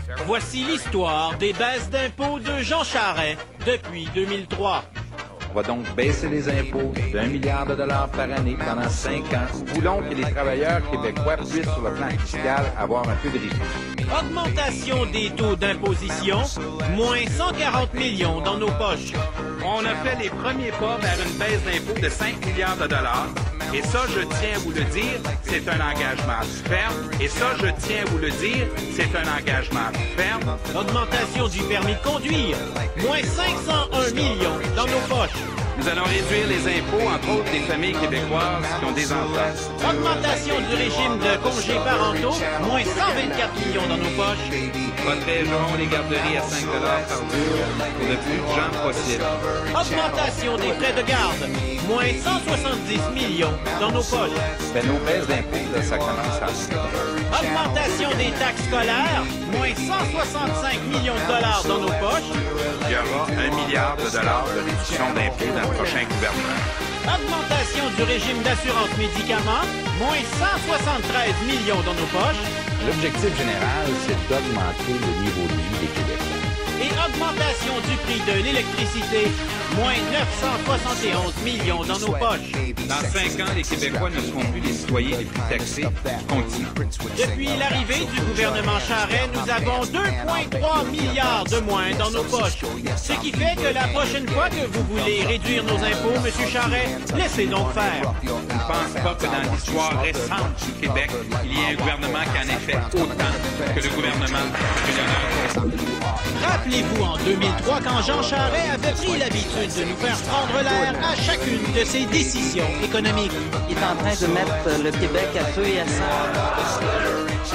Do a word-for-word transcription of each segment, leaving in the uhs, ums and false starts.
Voici l'histoire des baisses d'impôts de Jean Charest depuis deux mille trois. On va donc baisser les impôts d'un milliard de dollars par année pendant cinq ans. Nous voulons que les travailleurs québécois puissent, sur le plan fiscal, avoir un peu de répit. Augmentation des taux d'imposition, moins cent quarante millions dans nos poches. On a fait les premiers pas vers une baisse d'impôts de cinq milliards de dollars. Et ça, je tiens à vous le dire, c'est un engagement ferme. Et ça, je tiens à vous le dire, c'est un engagement ferme. Augmentation du permis de conduire, moins cinq cent un millions dans nos poches. Nous allons réduire les impôts, entre autres, des familles québécoises qui ont des enfants. Augmentation du régime de congés parentaux, moins cent vingt-quatre millions dans nos poches. Protégeons les garderies à cinq dollars par jour pour le plus de gens possible. Augmentation des frais de garde, moins cent soixante-dix millions dans nos poches. Ben, nos baisses d'impôts, là, ça commence à... Augmentation des taxes scolaires, moins cent soixante-cinq millions de dollars dans nos poches. Il y aura un milliard de dollars de réduction d'impôts dans le prochain gouvernement. Augmentation du régime d'assurance médicaments, moins cent soixante-treize millions dans nos poches. L'objectif général, c'est d'augmenter le niveau de vie des Québécois. Et augmentation du prix de l'électricité, moins neuf cent soixante et onze millions dans nos poches. Dans cinq ans, les Québécois ne seront plus les citoyens les plus taxés du continent. Depuis l'arrivée du gouvernement Charest, nous avons deux virgule trois milliards de moins dans nos poches. Ce qui fait que la prochaine fois que vous voulez réduire nos impôts, M. Charest, laissez donc faire. Je ne pense pas que dans l'histoire récente du Québec, il y ait un gouvernement qui en ait fait autant que le gouvernement du Canada. Rappelez-vous en deux mille trois, quand Jean Charest avait pris l'habitude de nous faire prendre l'air à chacune de ses décisions économiques. Il est en train de mettre le Québec à feu et à sang.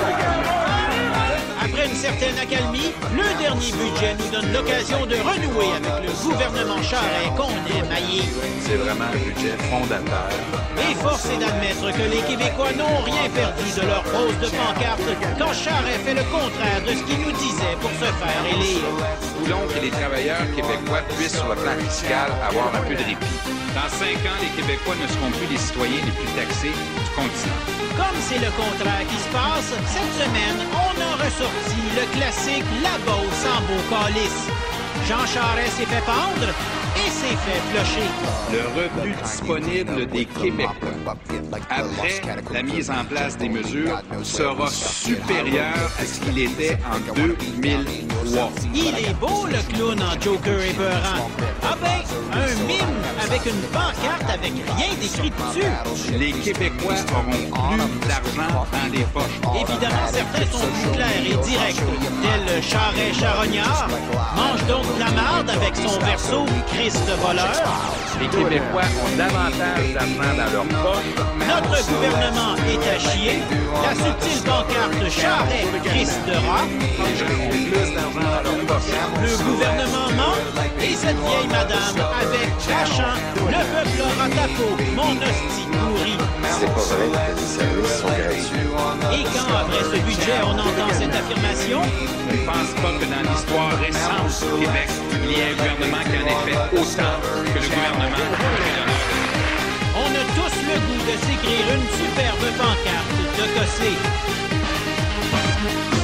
Après une certaine accalmie, le dernier budget nous donne l'occasion de renouer avec le gouvernement Charest qu'on aime haïr. C'est vraiment un budget fondateur. Et force est d'admettre que les Québécois n'ont rien perdu de leur pose de pancarte quand Charest fait le contraire de ce qu'il nous disait pour se faire élire. Nous voulons que les travailleurs québécois puissent, sur le plan fiscal, avoir un peu de répit. Dans cinq ans, les Québécois ne seront plus les citoyens les plus taxés du continent. Comme c'est le contraire qui se passe, cette semaine, on a ressorti le classique La Beauce en beau calice. Jean Charest s'est fait pendre et s'est fait flusher. Le revenu disponible des Québécois, après la mise en place des mesures, sera supérieur à ce qu'il était en deux mille trois. Il est beau, le clown en Joker épeurant. Ah ben, un mime avec une pancarte avec rien d'écrit dessus. Les Québécois auront plus d'argent dans les poches. Évidemment, certains sont plus clairs et directs, tel Charest charognard. Mange donc de la marde avec son verso Christ voleur. Les Québécois ont davantage d'argent dans leurs poches. Notre gouvernement est à chier. La subtile pancarte Charest Christ de rat. Les gens ont plus d'argent dans leurs poches. Le gouvernement ment et cette vieille madame avec crachant le peuple aura ta peau, mon hostie pourri. C'est pas vrai que les services sont gratuits. Et quand, après ce budget, on entend cette affirmation, Je ne pense pas que dans l'histoire récente du Québec, il y ait un gouvernement qui en ait fait autant que le gouvernement du Canada. on a tous le goût de s'écrire une superbe pancarte de gossé.